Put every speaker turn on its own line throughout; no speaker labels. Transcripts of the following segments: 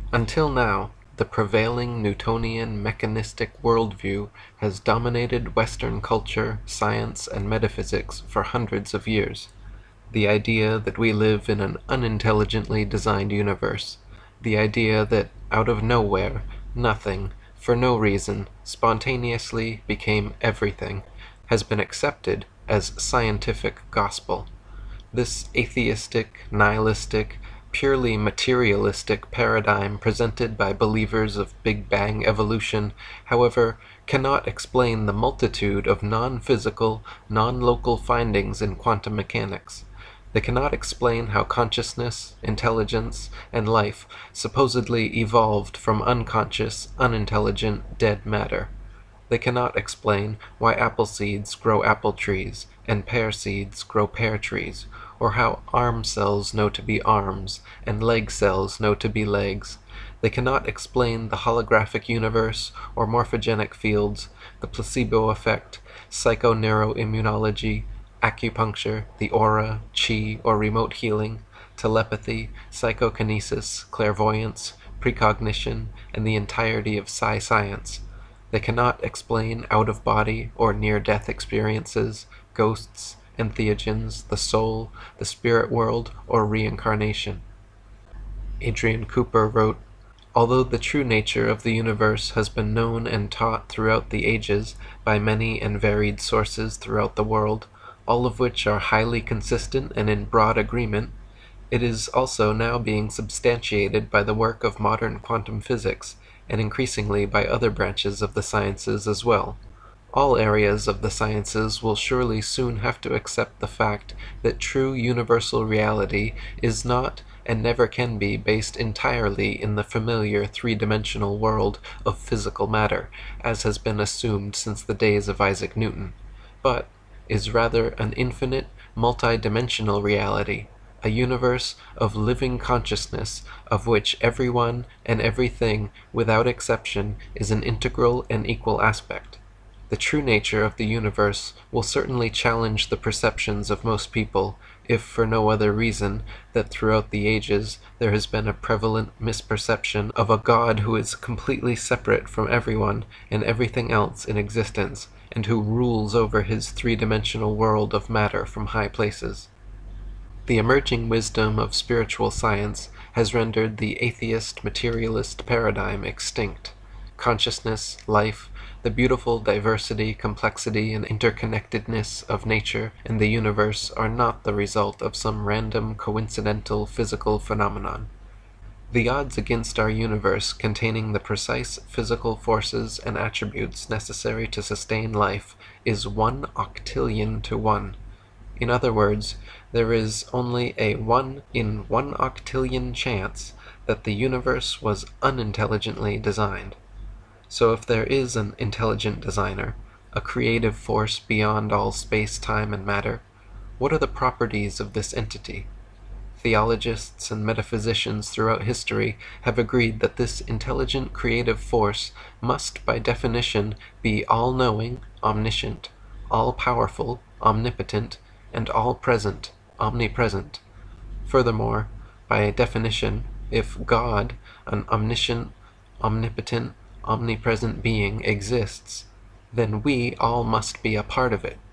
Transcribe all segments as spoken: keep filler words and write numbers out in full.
Until now, the prevailing Newtonian mechanistic worldview has dominated Western culture, science, and metaphysics for hundreds of years. The idea that we live in an unintelligently designed universe, the idea that out of nowhere, nothing, for no reason, spontaneously became everything, has been accepted as scientific gospel. This atheistic, nihilistic, purely materialistic paradigm presented by believers of Big Bang evolution, however, cannot explain the multitude of non-physical, non-local findings in quantum mechanics. They cannot explain how consciousness, intelligence, and life supposedly evolved from unconscious, unintelligent, dead matter. They cannot explain why apple seeds grow apple trees and pear seeds grow pear trees, or how arm cells know to be arms and leg cells know to be legs. They cannot explain the holographic universe or morphogenic fields, the placebo effect, psychoneuroimmunology, acupuncture, the aura, chi or remote healing, telepathy, psychokinesis, clairvoyance, precognition, and the entirety of psi science. They cannot explain out-of-body or near-death experiences, ghosts, entheogens, the soul, the spirit world, or reincarnation. Adrian Cooper wrote, "Although the true nature of the universe has been known and taught throughout the ages by many and varied sources throughout the world, all of which are highly consistent and in broad agreement, it is also now being substantiated by the work of modern quantum physics, and increasingly by other branches of the sciences as well. All areas of the sciences will surely soon have to accept the fact that true universal reality is not and never can be based entirely in the familiar three-dimensional world of physical matter, as has been assumed since the days of Isaac Newton, but is rather an infinite, multi-dimensional reality, a universe of living consciousness of which everyone and everything, without exception, is an integral and equal aspect. The true nature of the universe will certainly challenge the perceptions of most people, if for no other reason that throughout the ages there has been a prevalent misperception of a God who is completely separate from everyone and everything else in existence, and who rules over his three-dimensional world of matter from high places. The emerging wisdom of spiritual science has rendered the atheist materialist paradigm extinct. Consciousness, life, the beautiful diversity, complexity, and interconnectedness of nature and the universe are not the result of some random, coincidental physical phenomenon. The odds against our universe containing the precise physical forces and attributes necessary to sustain life is one octillion to one. In other words, there is only a one in one octillion chance that the universe was unintelligently designed. So if there is an intelligent designer, a creative force beyond all space, time, and matter, what are the properties of this entity? Theologists and metaphysicians throughout history have agreed that this intelligent creative force must by definition be all-knowing, omniscient, all-powerful, omnipotent, and all-present, omnipresent. Furthermore, by definition, if God, an omniscient, omnipotent, omnipresent being, exists, then we all must be a part of it.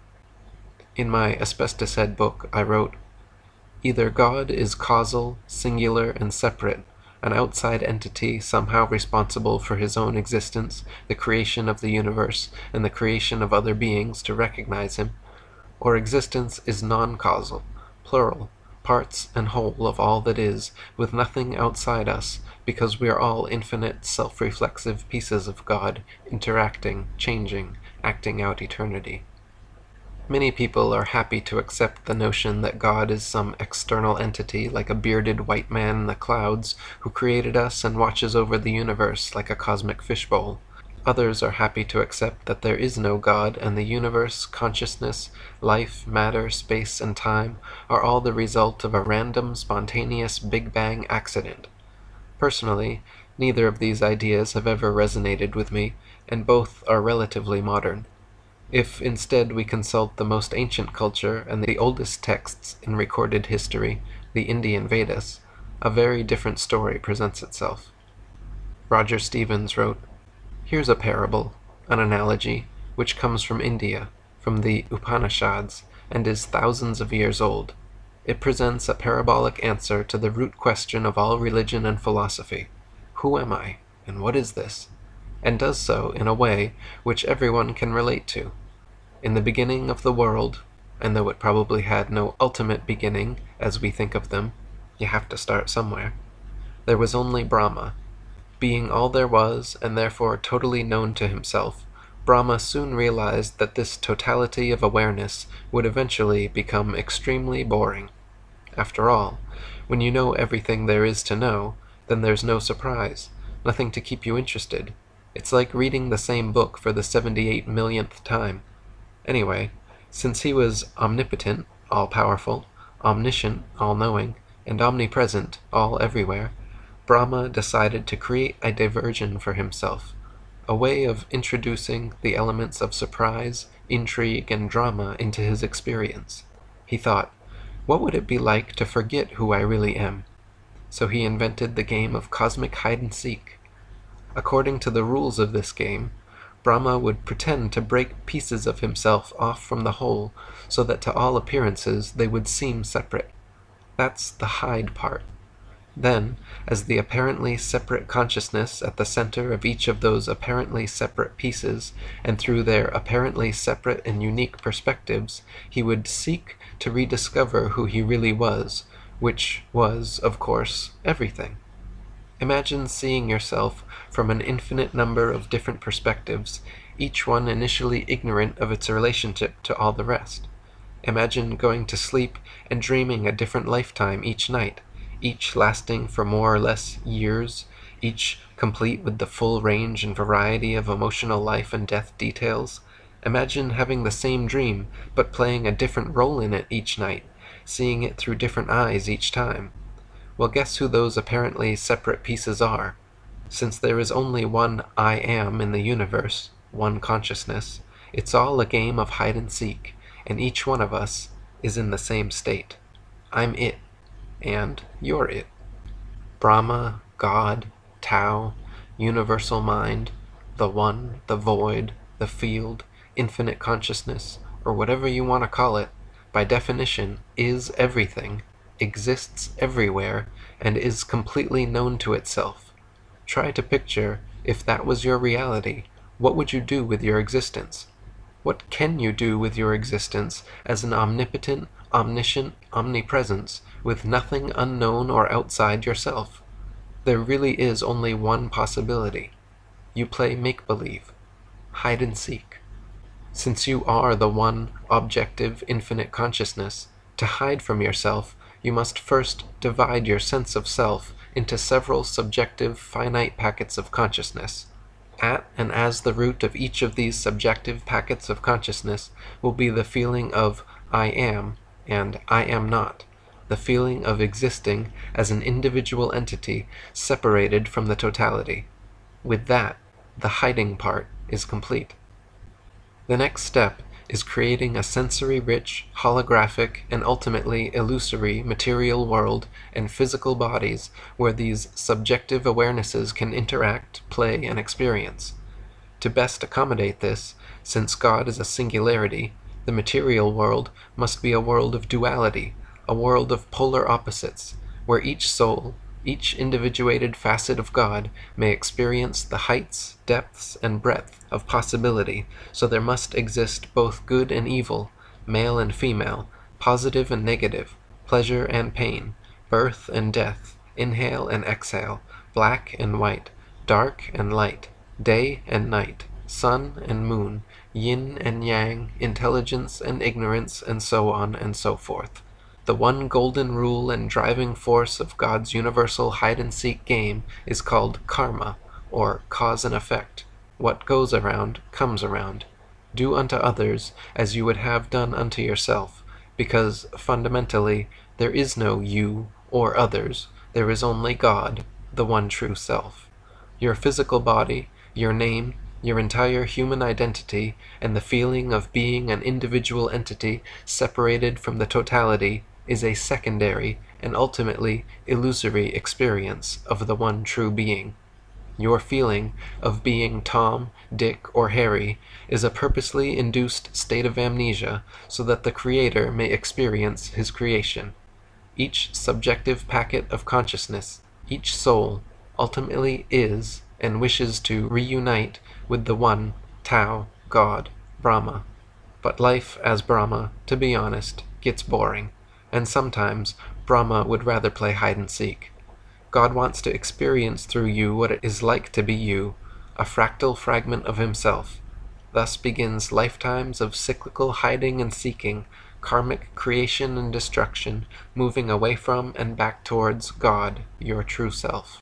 In my Asbestos Head book, I wrote, "Either God is causal, singular, and separate, an outside entity somehow responsible for his own existence, the creation of the universe, and the creation of other beings to recognize him, or existence is non-causal, plural, parts and whole of all that is, with nothing outside us, because we are all infinite, self-reflexive pieces of God, interacting, changing, acting out eternity." Many people are happy to accept the notion that God is some external entity like a bearded white man in the clouds who created us and watches over the universe like a cosmic fishbowl. Others are happy to accept that there is no God and the universe, consciousness, life, matter, space, and time are all the result of a random, spontaneous Big Bang accident. Personally, neither of these ideas have ever resonated with me, and both are relatively modern. If instead we consult the most ancient culture and the oldest texts in recorded history, the Indian Vedas, a very different story presents itself. Roger Stevens wrote, "Here's a parable, an analogy, which comes from India, from the Upanishads, and is thousands of years old. It presents a parabolic answer to the root question of all religion and philosophy: who am I, and what is this? And does so in a way which everyone can relate to. In the beginning of the world, and though it probably had no ultimate beginning as we think of them, you have to start somewhere, there was only Brahma. Being all there was, and therefore totally known to himself, Brahma soon realized that this totality of awareness would eventually become extremely boring. After all, when you know everything there is to know, then there's no surprise, nothing to keep you interested. It's like reading the same book for the seventy-eight millionth time. Anyway, since he was omnipotent, all-powerful, omniscient, all-knowing, and omnipresent, all-everywhere, Brahma decided to create a diversion for himself, a way of introducing the elements of surprise, intrigue, and drama into his experience. He thought, what would it be like to forget who I really am? So he invented the game of cosmic hide-and-seek. According to the rules of this game, Brahma would pretend to break pieces of himself off from the whole so that to all appearances they would seem separate. That's the hide part. Then, as the apparently separate consciousness at the center of each of those apparently separate pieces, and through their apparently separate and unique perspectives, he would seek to rediscover who he really was, which was, of course, everything. Imagine seeing yourself from an infinite number of different perspectives, each one initially ignorant of its relationship to all the rest. Imagine going to sleep and dreaming a different lifetime each night, each lasting for more or less years, each complete with the full range and variety of emotional life and death details. Imagine having the same dream, but playing a different role in it each night, seeing it through different eyes each time. Well, guess who those apparently separate pieces are? Since there is only one I am in the universe, one consciousness, it's all a game of hide-and-seek, and each one of us is in the same state. I'm it, and you're it. Brahma, God, Tao, universal mind, the one, the void, the field, infinite consciousness, or whatever you want to call it, by definition is everything, exists everywhere, and is completely known to itself. Try to picture, if that was your reality, what would you do with your existence? What can you do with your existence as an omnipotent, omniscient omnipresence with nothing unknown or outside yourself? There really is only one possibility. You play make-believe, hide-and-seek. Since you are the one objective infinite consciousness, to hide from yourself, you must first divide your sense of self into several subjective finite packets of consciousness. At and as the root of each of these subjective packets of consciousness will be the feeling of I am and I am not, the feeling of existing as an individual entity separated from the totality. With that, the hiding part is complete. The next step is creating a sensory-rich, holographic, and ultimately illusory material world and physical bodies where these subjective awarenesses can interact, play, and experience. To best accommodate this, since God is a singularity, the material world must be a world of duality, a world of polar opposites, where each soul, each individuated facet of God, may experience the heights, depths, and breadth of possibility, so there must exist both good and evil, male and female, positive and negative, pleasure and pain, birth and death, inhale and exhale, black and white, dark and light, day and night, sun and moon, yin and yang, intelligence and ignorance, and so on and so forth. The one golden rule and driving force of God's universal hide-and-seek game is called karma, or cause and effect. What goes around, comes around. Do unto others as you would have done unto yourself, because, fundamentally, there is no you or others, there is only God, the one true self. Your physical body, your name, your entire human identity, and the feeling of being an individual entity separated from the totality is a secondary and ultimately illusory experience of the one true being. Your feeling of being Tom, Dick, or Harry is a purposely induced state of amnesia so that the creator may experience his creation. Each subjective packet of consciousness, each soul, ultimately is and wishes to reunite with the one, Tao, God, Brahma. But life as Brahma, to be honest, gets boring, and sometimes Brahma would rather play hide-and-seek. God wants to experience through you what it is like to be you, a fractal fragment of himself. Thus begins lifetimes of cyclical hiding and seeking, karmic creation and destruction, moving away from and back towards God, your true self.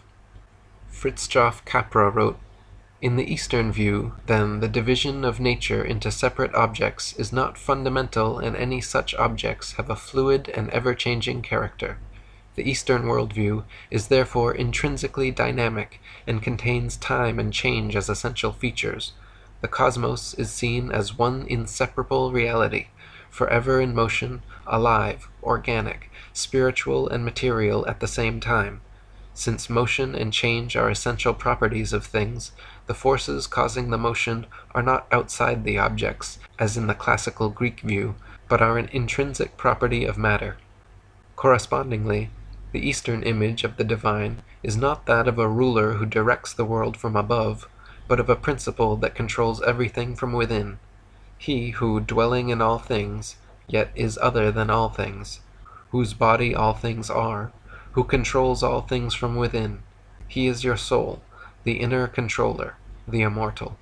Fritjof Capra wrote, "In the Eastern view, then, the division of nature into separate objects is not fundamental, and any such objects have a fluid and ever-changing character. The Eastern worldview is therefore intrinsically dynamic and contains time and change as essential features. The cosmos is seen as one inseparable reality, forever in motion, alive, organic, spiritual and material at the same time. Since motion and change are essential properties of things, the forces causing the motion are not outside the objects, as in the classical Greek view, but are an intrinsic property of matter. Correspondingly, the Eastern image of the divine is not that of a ruler who directs the world from above, but of a principle that controls everything from within. He who, dwelling in all things, yet is other than all things, whose body all things are, who controls all things from within, he is your soul, the inner controller, the immortal."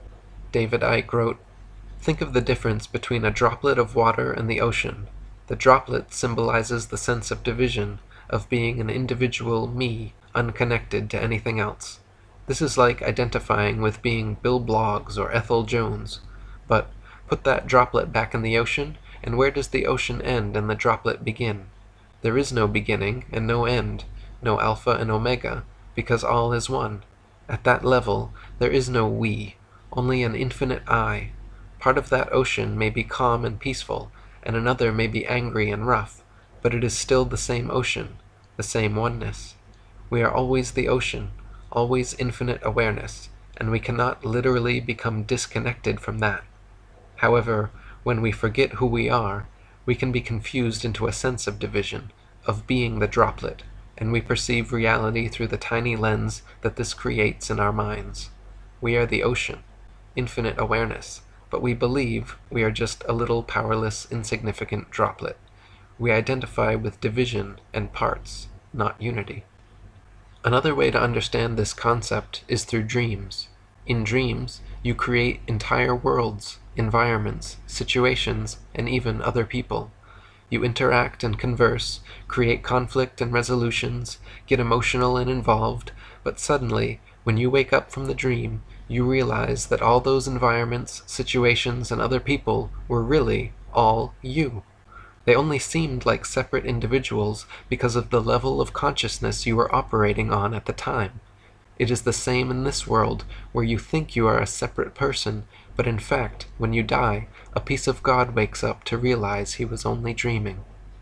David Icke wrote, "Think of the difference between a droplet of water and the ocean. The droplet symbolizes the sense of division, of being an individual me, unconnected to anything else. This is like identifying with being Bill Bloggs or Ethel Jones. But put that droplet back in the ocean, and where does the ocean end and the droplet begin? There is no beginning and no end, no alpha and omega, because all is one. At that level, there is no we, only an infinite I. Part of that ocean may be calm and peaceful, and another may be angry and rough, but it is still the same ocean, the same oneness. We are always the ocean, always infinite awareness, and we cannot literally become disconnected from that. However, when we forget who we are, we can be confused into a sense of division, of being the droplet, and we perceive reality through the tiny lens that this creates in our minds. We are the ocean, infinite awareness, but we believe we are just a little powerless, insignificant droplet. We identify with division and parts, not unity." Another way to understand this concept is through dreams. In dreams, you create entire worlds, environments, situations, and even other people. You interact and converse, create conflict and resolutions, get emotional and involved, but suddenly, when you wake up from the dream, you realize that all those environments, situations, and other people were really all you. They only seemed like separate individuals because of the level of consciousness you were operating on at the time. It is the same in this world, where you think you are a separate person, but in fact, when you die, a piece of God wakes up to realize he was only dreaming.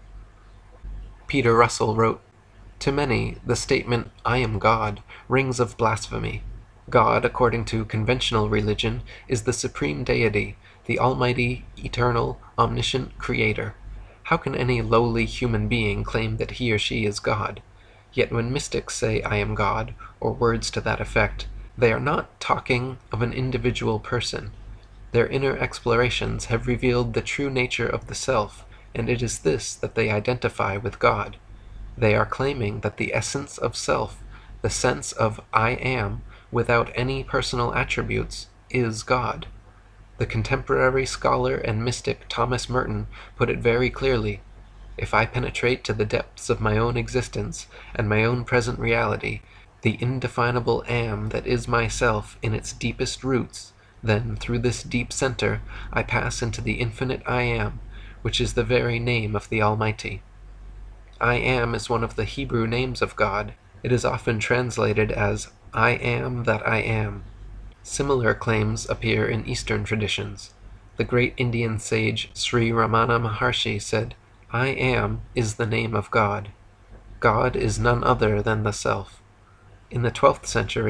Peter Russell wrote, "To many, the statement, 'I am God,' rings of blasphemy. God, according to conventional religion, is the supreme deity, the almighty, eternal, omniscient creator. How can any lowly human being claim that he or she is God? Yet when mystics say 'I am God,' or words to that effect, they are not talking of an individual person. Their inner explorations have revealed the true nature of the self, and it is this that they identify with God. They are claiming that the essence of self, the sense of 'I am,' without any personal attributes, is God. The contemporary scholar and mystic Thomas Merton put it very clearly. If I penetrate to the depths of my own existence and my own present reality, the indefinable am that is myself in its deepest roots, then through this deep center I pass into the infinite I am, which is the very name of the Almighty. I am is one of the Hebrew names of God. It is often translated as I am that I am. Similar claims appear in Eastern traditions. The great Indian sage Sri Ramana Maharshi said, "I am is the name of God. God is none other than the self." In the twelfth century,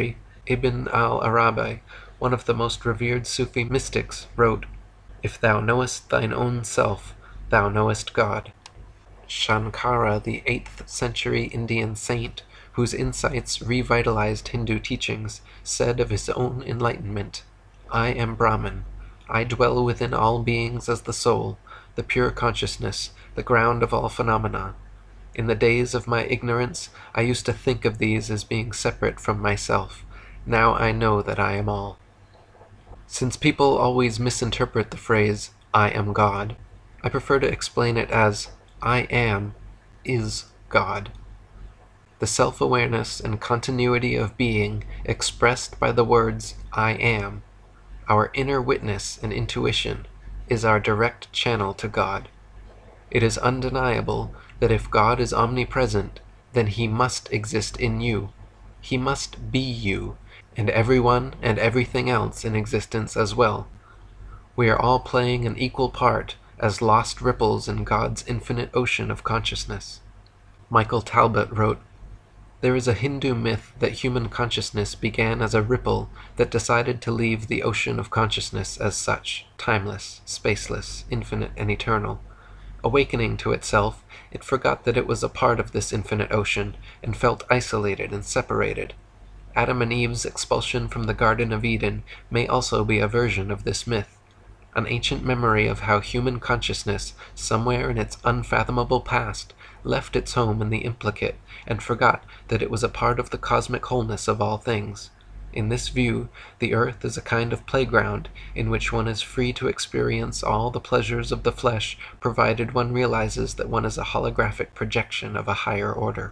Ibn al-Arabi, one of the most revered Sufi mystics, wrote, "If thou knowest thine own self, thou knowest God." Shankara, the eighth century Indian saint, whose insights revitalized Hindu teachings, said of his own enlightenment, "I am Brahman. I dwell within all beings as the soul, the pure consciousness, the ground of all phenomena. In the days of my ignorance, I used to think of these as being separate from myself. Now I know that I am all." Since people always misinterpret the phrase, "I am God," I prefer to explain it as, "I am is God." The self-awareness and continuity of being expressed by the words, "I am," our inner witness and intuition, is our direct channel to God. It is undeniable that if God is omnipresent, then He must exist in you. He must be you, and everyone and everything else in existence as well. We are all playing an equal part as lost ripples in God's infinite ocean of consciousness. Michael Talbot wrote, "There is a Hindu myth that human consciousness began as a ripple that decided to leave the ocean of consciousness as such, timeless, spaceless, infinite, and eternal. Awakening to itself, it forgot that it was a part of this infinite ocean, and felt isolated and separated. Adam and Eve's expulsion from the Garden of Eden may also be a version of this myth, an ancient memory of how human consciousness, somewhere in its unfathomable past, left its home in the implicate, and forgot that it was a part of the cosmic wholeness of all things. In this view, the earth is a kind of playground in which one is free to experience all the pleasures of the flesh, provided one realizes that one is a holographic projection of a higher order."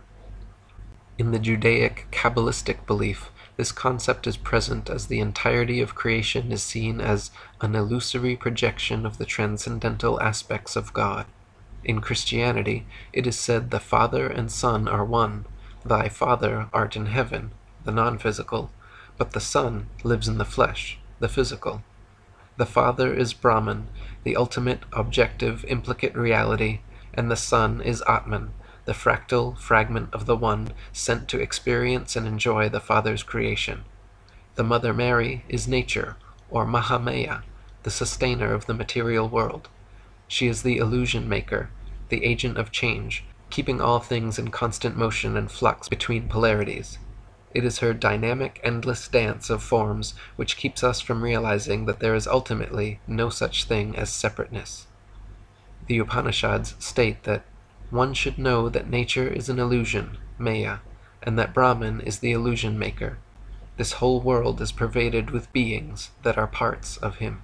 In the Judaic Kabbalistic belief, this concept is present as the entirety of creation is seen as an illusory projection of the transcendental aspects of God. In Christianity, it is said the Father and Son are one. Thy Father art in heaven, the non-physical, but the Son lives in the flesh, the physical. The Father is Brahman, the ultimate, objective, implicate reality, and the Son is Atman, the fractal fragment of the One, sent to experience and enjoy the Father's creation. The Mother Mary is nature, or Mahamaya, the sustainer of the material world. She is the illusion maker, the agent of change, keeping all things in constant motion and flux between polarities. It is her dynamic, endless dance of forms which keeps us from realizing that there is ultimately no such thing as separateness. The Upanishads state that one should know that nature is an illusion, Maya, and that Brahman is the illusion maker. This whole world is pervaded with beings that are parts of him.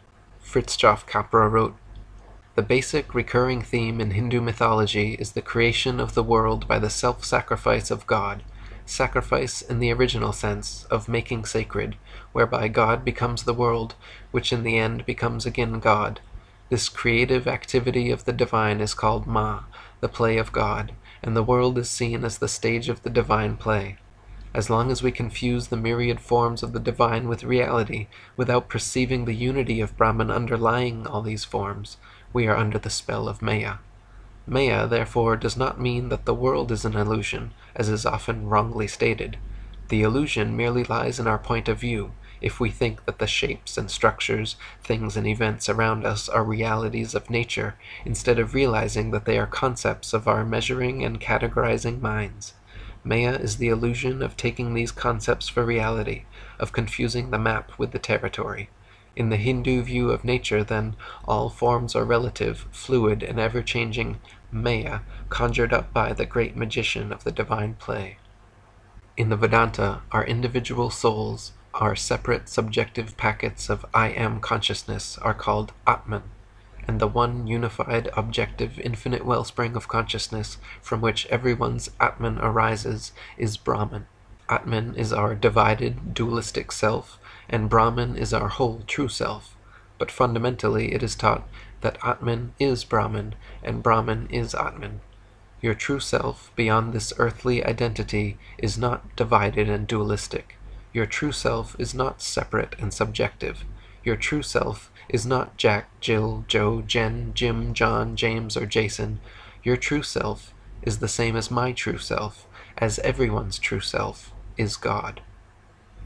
Fritjof Capra wrote, "The basic recurring theme in Hindu mythology is the creation of the world by the self-sacrifice of God, sacrifice in the original sense of making sacred, whereby God becomes the world, which in the end becomes again God. This creative activity of the divine is called Ma, the play of God, and the world is seen as the stage of the divine play. As long as we confuse the myriad forms of the divine with reality, without perceiving the unity of Brahman underlying all these forms, we are under the spell of Maya. Maya, therefore, does not mean that the world is an illusion, as is often wrongly stated. The illusion merely lies in our point of view, if we think that the shapes and structures, things and events around us are realities of nature, instead of realizing that they are concepts of our measuring and categorizing minds. Maya is the illusion of taking these concepts for reality, of confusing the map with the territory. In the Hindu view of nature, then, all forms are relative, fluid, and ever-changing Maya, conjured up by the great magician of the divine play. In the Vedanta, our individual souls, our separate subjective packets of I am consciousness, are called Atman, and the one unified, objective, infinite wellspring of consciousness from which everyone's Atman arises is Brahman. Atman is our divided, dualistic self, and Brahman is our whole true self. But fundamentally it is taught that Atman is Brahman, and Brahman is Atman. Your true self, beyond this earthly identity, is not divided and dualistic. Your true self is not separate and subjective. Your true self is not Jack, Jill, Joe, Jen, Jim, John, James, or Jason. Your true self is the same as my true self, as everyone's true self is God.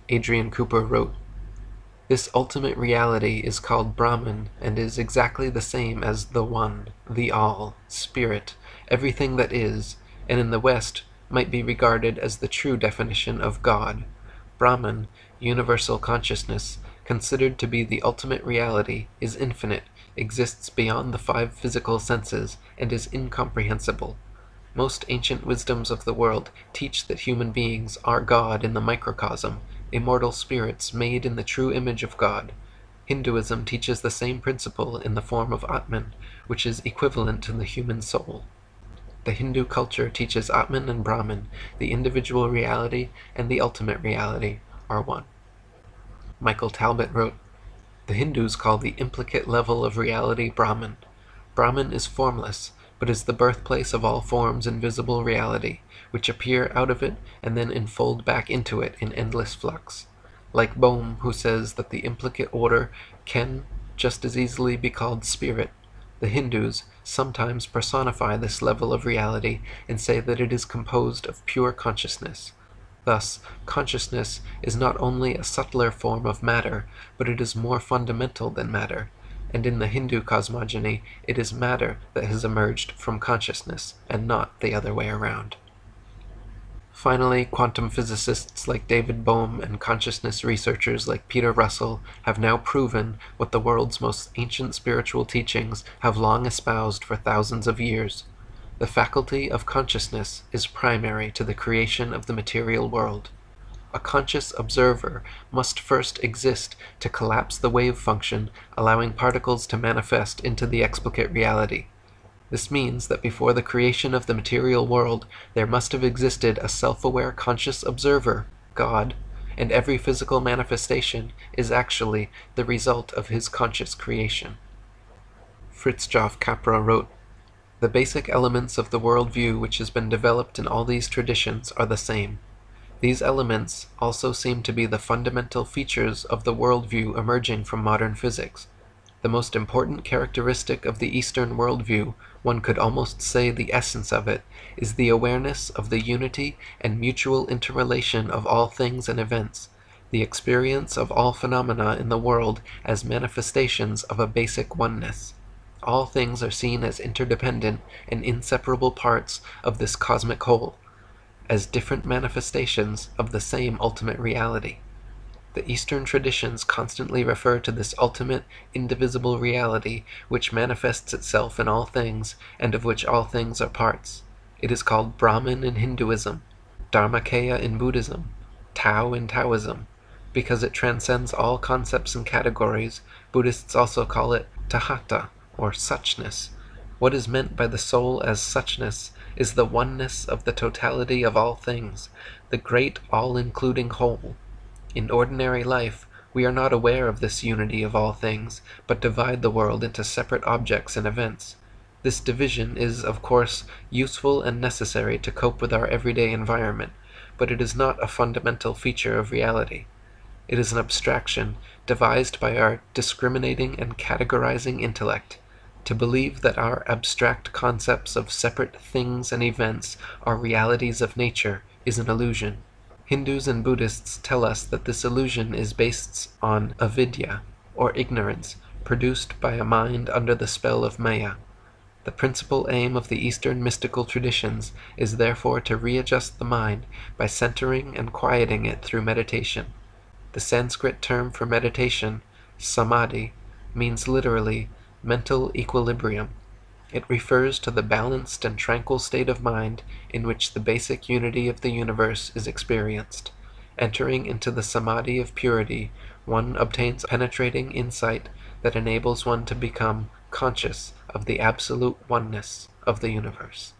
Adrian Cooper wrote, "This ultimate reality is called Brahman and is exactly the same as the One, the All, Spirit, everything that is, and in the West might be regarded as the true definition of God. Brahman, universal consciousness, considered to be the ultimate reality, is infinite, exists beyond the five physical senses, and is incomprehensible. Most ancient wisdoms of the world teach that human beings are God in the microcosm, immortal spirits made in the true image of God. Hinduism teaches the same principle in the form of Atman, which is equivalent to the human soul. The Hindu culture teaches Atman and Brahman, the individual reality and the ultimate reality, are one." Michael Talbot wrote, "The Hindus call the implicate level of reality Brahman. Brahman is formless, but is the birthplace of all forms in visible reality, which appear out of it and then enfold back into it in endless flux. Like Bohm, who says that the implicate order can just as easily be called spirit, the Hindus sometimes personify this level of reality and say that it is composed of pure consciousness. Thus, consciousness is not only a subtler form of matter, but it is more fundamental than matter, and in the Hindu cosmogony, it is matter that has emerged from consciousness, and not the other way around." Finally, quantum physicists like David Bohm and consciousness researchers like Peter Russell have now proven what the world's most ancient spiritual teachings have long espoused for thousands of years. The faculty of consciousness is primary to the creation of the material world. A conscious observer must first exist to collapse the wave function, allowing particles to manifest into the explicate reality. This means that before the creation of the material world, there must have existed a self-aware conscious observer, God, and every physical manifestation is actually the result of his conscious creation. Fritjof Capra wrote, "The basic elements of the worldview which has been developed in all these traditions are the same. These elements also seem to be the fundamental features of the worldview emerging from modern physics. The most important characteristic of the Eastern worldview, one could almost say the essence of it, is the awareness of the unity and mutual interrelation of all things and events, the experience of all phenomena in the world as manifestations of a basic oneness. All things are seen as interdependent and inseparable parts of this cosmic whole, as different manifestations of the same ultimate reality. The Eastern traditions constantly refer to this ultimate, indivisible reality which manifests itself in all things, and of which all things are parts. It is called Brahman in Hinduism, Dharmakaya in Buddhism, Tao in Taoism. Because it transcends all concepts and categories, Buddhists also call it Tahata, or suchness. What is meant by the soul as suchness is the oneness of the totality of all things, the great all-including whole. In ordinary life, we are not aware of this unity of all things, but divide the world into separate objects and events. This division is, of course, useful and necessary to cope with our everyday environment, but it is not a fundamental feature of reality. It is an abstraction devised by our discriminating and categorizing intellect. To believe that our abstract concepts of separate things and events are realities of nature is an illusion. Hindus and Buddhists tell us that this illusion is based on avidya, or ignorance, produced by a mind under the spell of Maya. The principal aim of the Eastern mystical traditions is therefore to readjust the mind by centering and quieting it through meditation. The Sanskrit term for meditation, samadhi, means literally mental equilibrium. It refers to the balanced and tranquil state of mind in which the basic unity of the universe is experienced. Entering into the samadhi of purity, one obtains penetrating insight that enables one to become conscious of the absolute oneness of the universe.